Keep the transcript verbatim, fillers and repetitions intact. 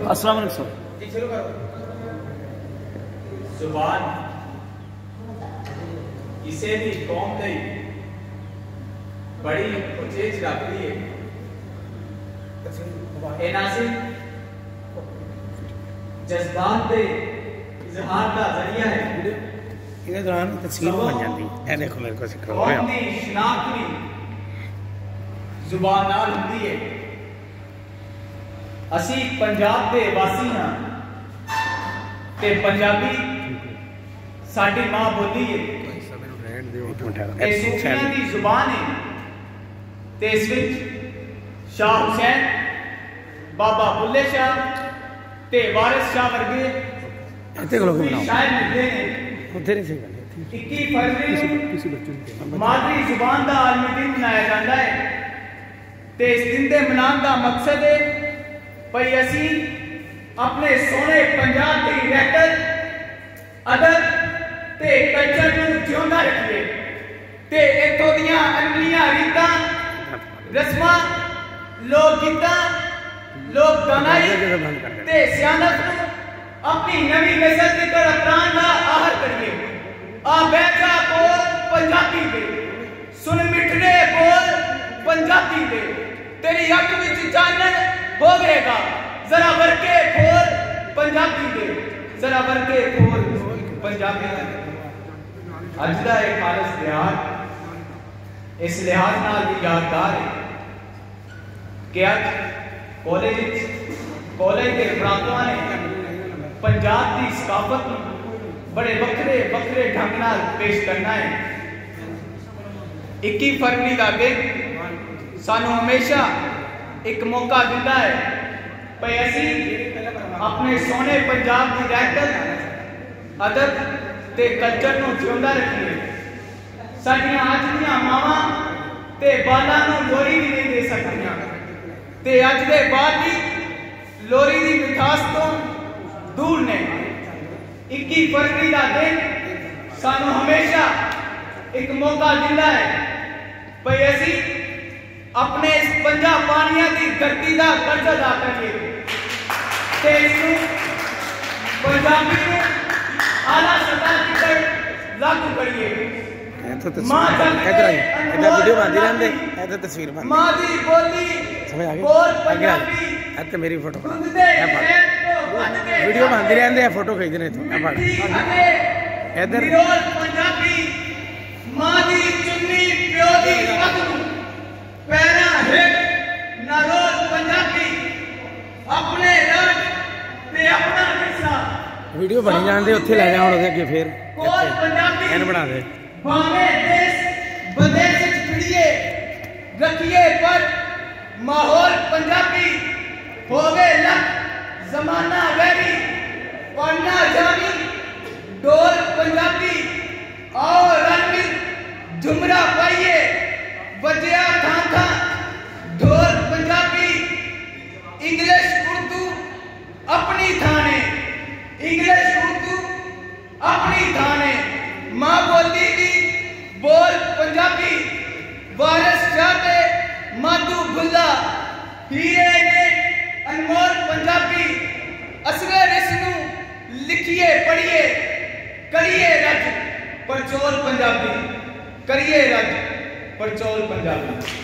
अस्सलाम वालेकुम। जुबान किसी भी कौम की बड़ी उचेच रखती है। जज्बात के इजहार का जरिया है। इहदे दौरान तस्वीर बन जाती है। देखो मेरे को सिखा रहा है। शनाख्त भी जुबान नाल होती है। असी पंजाब के वासी हाँ ते पंजाबी साडी मां बोली है। सूफियां दी जुबान है ते इस विच शाह हुसैन, बाबा बुल्ले शाह ते वारिस शाह वर्गे शायर लिखते हैं। इक्कीस फरवरी मादरी जुबान का आलमी दिन मनाया जाता है ते इस दिन के मनाने का मकसद है भाई असी अपने सोने पंजाब की रैकट अदब ते कल्चर को जिंदा रखिए ते इत्थों दियां अनलियां रीतां रस्मां लोक गीतां लोक गानाई ते सियानत अपनी नवी नस्ल की तरफ प्राण का आहर करिए। आ बैठा बोल पंजाबी दे, सुन मिठड़े बोल पंजाबी दे, तेरी अख विच चानन होवेगा, जरा वर्के खोल पंजाबी दे, जरा वर्के खोल पंजाबी दे। अज दा एक खालस लिहाज इस लिहाज नाल भी यादगार है कि अज कॉलेज कॉलेज के प्रांतों ने पंजाब की सकाफत बड़े वक्रे वक्रे ढंग नाल पेश करना है। इक्कीस फरवरी का दिन सानू हमेशा एक मौका दिता है भाई असी अपने सोने पंजाब की रैकट अदब ते कल्चर को जिंदा रखिए। साडियां अज दियां मावां ते बालां नूं लोरी भी नहीं दे सकदियां ते अज दे बाद भी लोरी की मिठास तो दूर ने। इक्कीस फरवरी का दिन सानू हमेशा एक मौका दिता है भाई असी अपने इस पंजाब पानिया की धरती का कर्ज अदा करिए ते इसनूं पंजाबी नूं आला सतह तक लागू करिए। मां वीडियो बनती रहते इधर तस्वीर बन मां दी बोली समझ आ गई। बोल पंजाबी तो मेरी फोटो बना वीडियो बनती रहते हैं फोटो खींचने तो इधर पंजाबी मां दी चुन्नी प्यो दी पग पैरा हिट नरोल पंजाबी अपने रंग ते अपना हिस्सा वीडियो बनी जाते उत्थे ले जाओ अगे फिर इन बना दे भावे देश विदेश फिरिए रखिए पर माहौल पंजाबी होवे लग जमाना वैरी पढ़ना जानी डोल पंजाबी आओ रंग झुमरा पाइए बजिया थां थां ढोल पंजाबी इंग्लिश उर्दू अपनी थाने इंग्लिश उर्दू अपनी थाने मां बोली दी बोल पंजाबी वारिस शाह माधू भुल्ला हीरे ने अनमोल पंजाबी असगर इसनू लिखिए पढ़िए करिए रज परचोल पंजाबी करिए रज परचोल पंजाबी।